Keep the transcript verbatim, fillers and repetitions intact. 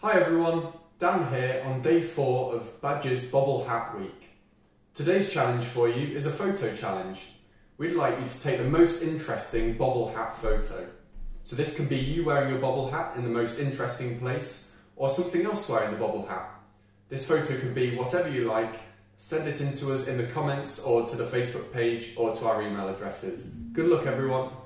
Hi everyone, Dan here on day four of Badger's Bobble Hat Week. Today's challenge for you is a photo challenge. We'd like you to take the most interesting bobble hat photo. So this can be you wearing your bobble hat in the most interesting place, or something else wearing the bobble hat. This photo can be whatever you like. Send it in to us in the comments or to the Facebook page or to our email addresses. Good luck everyone.